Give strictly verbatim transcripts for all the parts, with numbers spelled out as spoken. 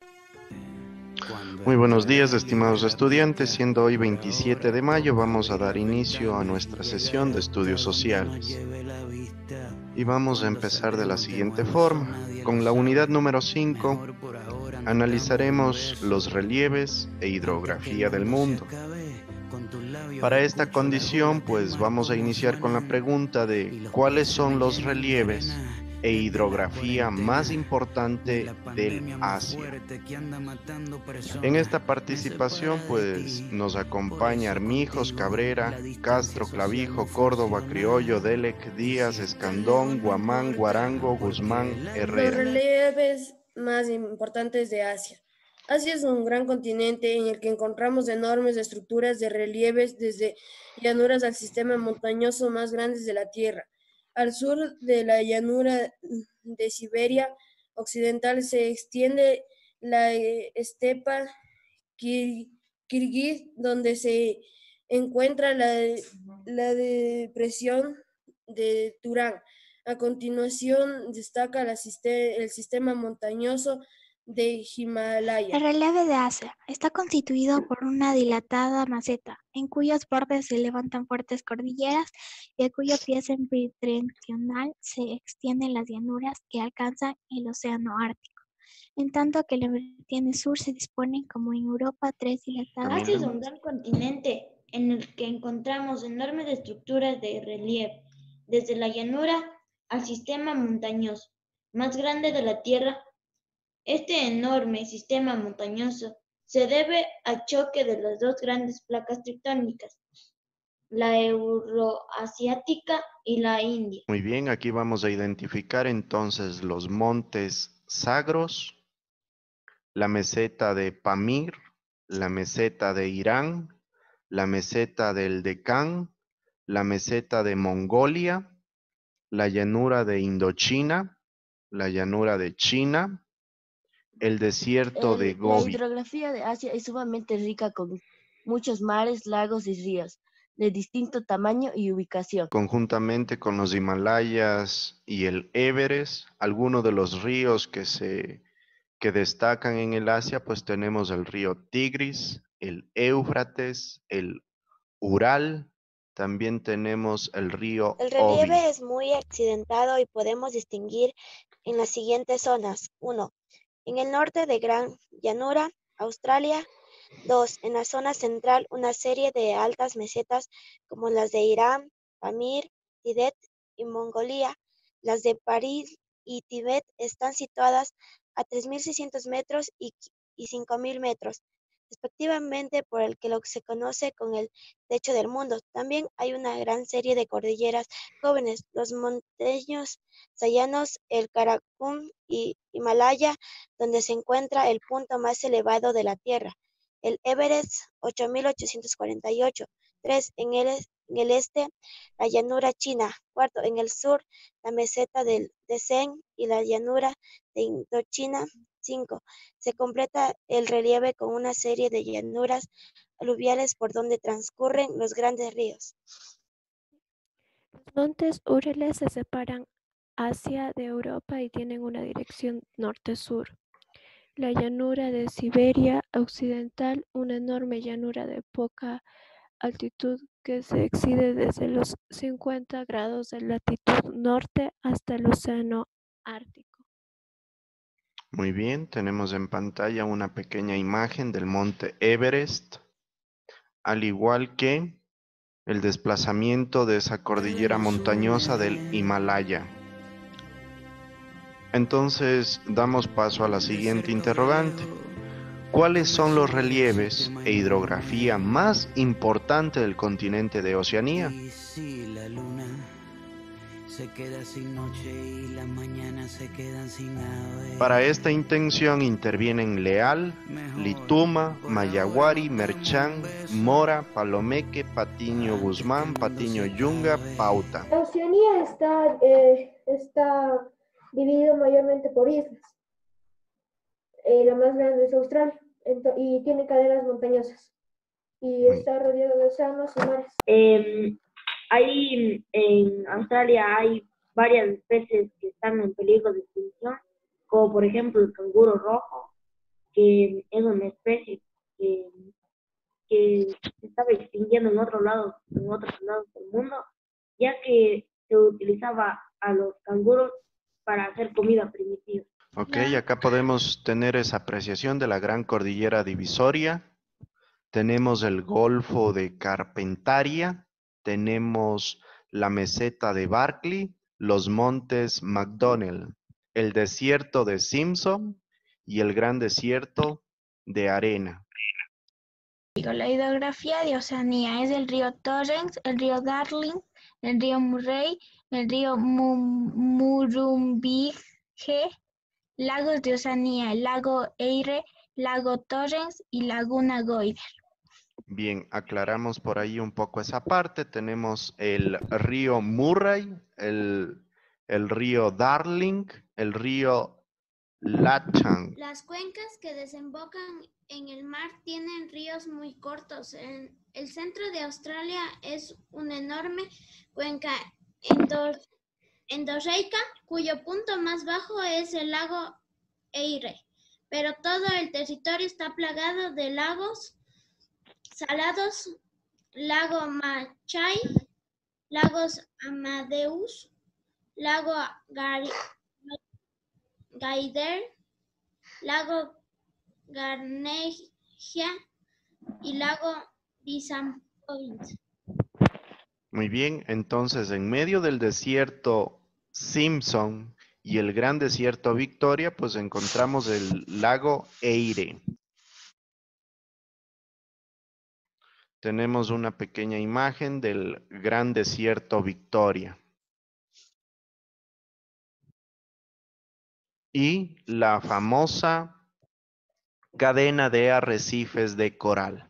Muy buenos días, estimados estudiantes. Siendo hoy veintisiete de mayo, vamos a dar inicio a nuestra sesión de estudios sociales. Y vamos a empezar de la siguiente forma. Con la unidad número cinco, analizaremos los relieves e hidrografía del mundo. Para esta condición, pues vamos a iniciar con la pregunta de ¿cuáles son los relieves e hidrografía más importante del Asia? En esta participación, pues nos acompaña Armijos, Cabrera, Castro, Clavijo, Córdoba, Criollo, Delec, Díaz, Escandón, Guamán, Guarango, Guzmán, Los Herrera. relieves más importantes de Asia. Asia es un gran continente en el que encontramos enormes estructuras de relieves desde llanuras al sistema montañoso más grandes de la Tierra. Al sur de la llanura de Siberia occidental se extiende la eh, estepa kir- kirguís, donde se encuentra la, la depresión de Turán. A continuación destaca la siste- el sistema montañoso de Himalaya. El relieve de Asia está constituido por una dilatada meseta, en cuyos bordes se levantan fuertes cordilleras y a cuyo pie septentrional se extienden las llanuras que alcanzan el océano Ártico, en tanto que la vertiente sur se dispone, como en Europa, tres dilatadas. Asia es un gran continente en el que encontramos enormes estructuras de relieve, desde la llanura al sistema montañoso más grande de la Tierra. Este enorme sistema montañoso se debe al choque de las dos grandes placas tectónicas, la euroasiática y la india. Muy bien, aquí vamos a identificar entonces los montes Zagros, la meseta de Pamir, la meseta de Irán, la meseta del Deccan, la meseta de Mongolia, la llanura de Indochina, la llanura de China, el desierto de El- la Gobi. hidrografía de Asia es sumamente rica con muchos mares, lagos y ríos de distinto tamaño y ubicación. Conjuntamente con los Himalayas y el Everest, algunos de los ríos que se que destacan en el Asia, pues tenemos el río Tigris, el Éufrates, el Ural, también tenemos el río El Obi. relieve es muy accidentado y podemos distinguir en las siguientes zonas. uno. En el norte de Gran Llanura, Australia. dos. En la zona central, una serie de altas mesetas como las de Irán, Pamir, Tibet y Mongolia. Las de París y Tibet están situadas a tres mil seiscientos metros y, y cinco mil metros, respectivamente, por el que lo se conoce con el techo del mundo. También hay una gran serie de cordilleras jóvenes, los montaños sayanos, el Karakum y Himalaya, donde se encuentra el punto más elevado de la Tierra, el Everest, ocho mil ochocientos cuarenta y ocho. tres. En el, en el este, la llanura china. cuatro. En el sur, la meseta del Deccan y la llanura de Indochina. cinco. Se completa el relieve con una serie de llanuras aluviales por donde transcurren los grandes ríos. Los montes Urales se separan Asia de Europa y tienen una dirección norte-sur. La llanura de Siberia occidental, una enorme llanura de poca altitud que se extiende desde los cincuenta grados de latitud norte hasta el océano Ártico. Muy bien, tenemos en pantalla una pequeña imagen del monte Everest, al igual que el desplazamiento de esa cordillera montañosa del Himalaya. Entonces, damos paso a la siguiente interrogante. ¿Cuáles son los relieves e hidrografía más importantes del continente de Oceanía? Para esta intención intervienen Leal, Lituma, Mayaguari, Merchán, Mora, Palomeque, Patiño Guzmán, Patiño Yunga, Pauta. Oceanía está, eh, está dividido mayormente por islas. Eh, la más grande es Australia y tiene cadenas montañosas y está rodeado de océanos y mares. Eh, hay, en Australia hay varias especies que están en peligro de extinción, como por ejemplo el canguro rojo, que es una especie que, que se estaba extinguiendo en otros lados, en otros lados del mundo, ya que se utilizaba a los canguros para hacer comida primitiva. Ok, acá podemos tener esa apreciación de la gran cordillera divisoria. Tenemos el Golfo de Carpentaria, tenemos la meseta de Barkley, los montes McDonnell, el desierto de Simpson y el gran desierto de Arena. La hidrografía de Oceanía es el río Torrens, el río Darling, el río Murray, el río Mu- Murrumbidgee, lagos de Oceanía, el lago Erie, lago Torrens y laguna Goyder. Bien, aclaramos por ahí un poco esa parte. Tenemos el río Murray, el, el río Darling, el río Lachang. Las cuencas que desembocan en el mar tienen ríos muy cortos. En el centro de Australia es una enorme cuenca endor- endorreica, cuyo punto más bajo es el lago Erie, pero todo el territorio está plagado de lagos salados, lago Machai, lagos Amadeus, lago Gar- Gaider, lago Garneja y lago Bisampovich. Muy bien, entonces en medio del desierto Simpson y el gran desierto Victoria, pues encontramos el lago Eire. Tenemos una pequeña imagen del gran desierto Victoria. Y la famosa cadena de arrecifes de coral.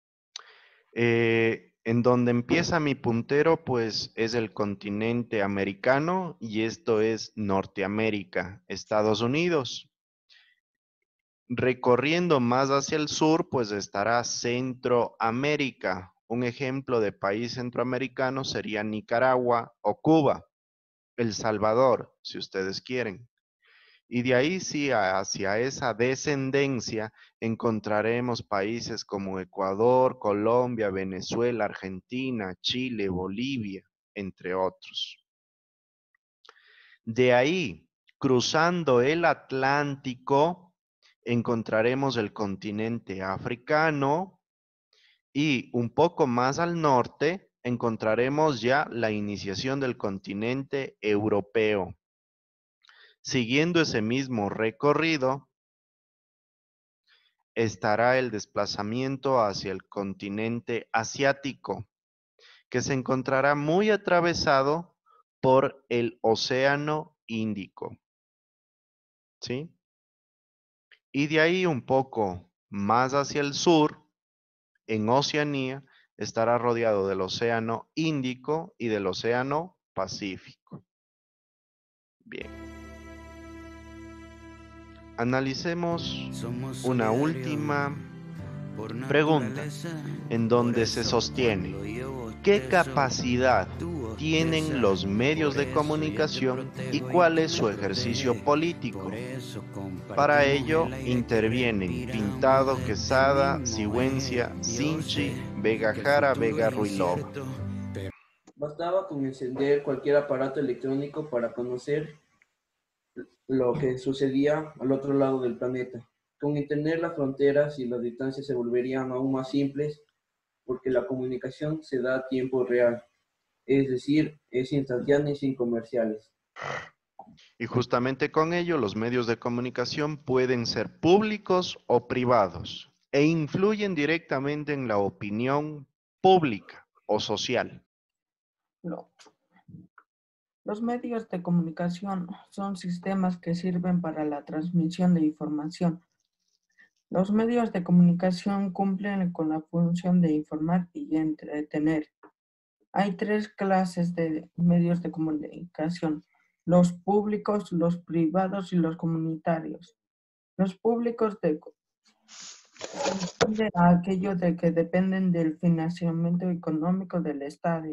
Eh, en donde empieza mi puntero, pues es el continente americano y esto es Norteamérica, Estados Unidos. Recorriendo más hacia el sur, pues estará Centroamérica. Un ejemplo de país centroamericano sería Nicaragua o Cuba, El Salvador, si ustedes quieren. Y de ahí sí, hacia esa descendencia, encontraremos países como Ecuador, Colombia, Venezuela, Argentina, Chile, Bolivia, entre otros. De ahí, cruzando el Atlántico, encontraremos el continente africano y un poco más al norte encontraremos ya la iniciación del continente europeo. Siguiendo ese mismo recorrido, estará el desplazamiento hacia el continente asiático, que se encontrará muy atravesado por el Océano Índico. ¿Sí? Y de ahí un poco más hacia el sur, en Oceanía, estará rodeado del Océano Índico y del Océano Pacífico. Bien. Analicemos una última pregunta en donde se sostiene: ¿qué capacidad tienen los medios de comunicación y cuál es su ejercicio político? Para ello intervienen Pintado, Quesada, Sigüenza, Sinchi, Vega Jara, Vega Ruilova. Bastaba con encender cualquier aparato electrónico para conocer lo que sucedía al otro lado del planeta. Con Internet las fronteras y las distancias se volverían aún más simples porque la comunicación se da a tiempo real, es decir, es instantánea y sin comerciales. Y justamente con ello los medios de comunicación pueden ser públicos o privados e influyen directamente en la opinión pública o social. No. Los medios de comunicación son sistemas que sirven para la transmisión de información. Los medios de comunicación cumplen con la función de informar y entretener. Hay tres clases de medios de comunicación: los públicos, los privados y los comunitarios. Los públicos de, corresponden a aquellos de que dependen del financiamiento económico del Estado.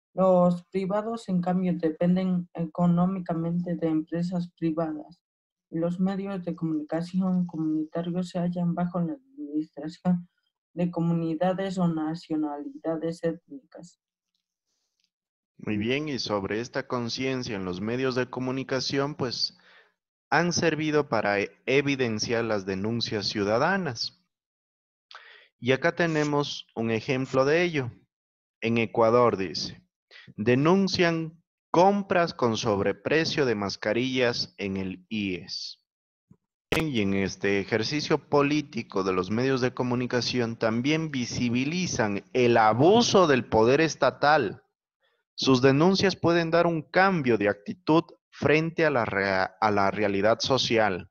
Los privados, en cambio, dependen económicamente de empresas privadas. Los medios de comunicación comunitarios se hallan bajo la administración de comunidades o nacionalidades étnicas. Muy bien, y sobre esta conciencia en los medios de comunicación, pues han servido para e- evidenciar las denuncias ciudadanas. Y acá tenemos un ejemplo de ello. En Ecuador dice, denuncian compras con sobreprecio de mascarillas en el I E S. Y en este ejercicio político de los medios de comunicación también visibilizan el abuso del poder estatal. Sus denuncias pueden dar un cambio de actitud frente a la, rea- a la realidad social.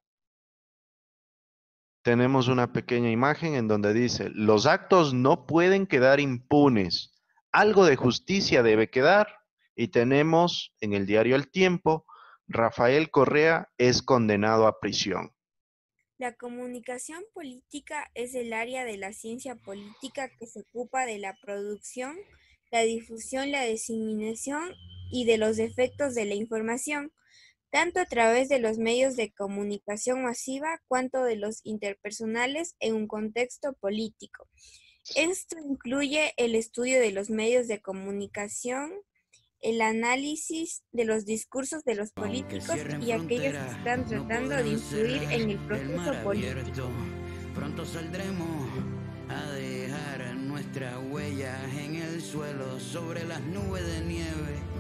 Tenemos una pequeña imagen en donde dice, los actos no pueden quedar impunes, algo de justicia debe quedar. Y tenemos en el diario El Tiempo, Rafael Correa es condenado a prisión. La comunicación política es el área de la ciencia política que se ocupa de la producción, la difusión, la diseminación y de los efectos de la información, tanto a través de los medios de comunicación masiva cuanto de los interpersonales en un contexto político. Esto incluye el estudio de los medios de comunicación, el análisis de los discursos de los políticos y aquellos que están tratando de influir en el proceso político. Pronto saldremos a dejar nuestras huellas en el suelo sobre las nubes de nieve.